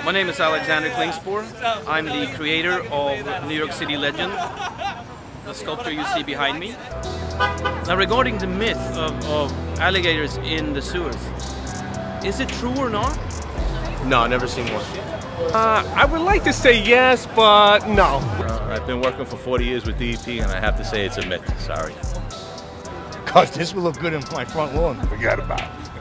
My name is Alexander Klingspor. I'm the creator of New York City Legend, the sculpture you see behind me. Now, regarding the myth of alligators in the sewers, is it true or not? No, never seen one. I would like to say yes, but no. I've been working for 40 years with DEP, and I have to say it's a myth. Sorry. Because this will look good in my front lawn. Forget about it.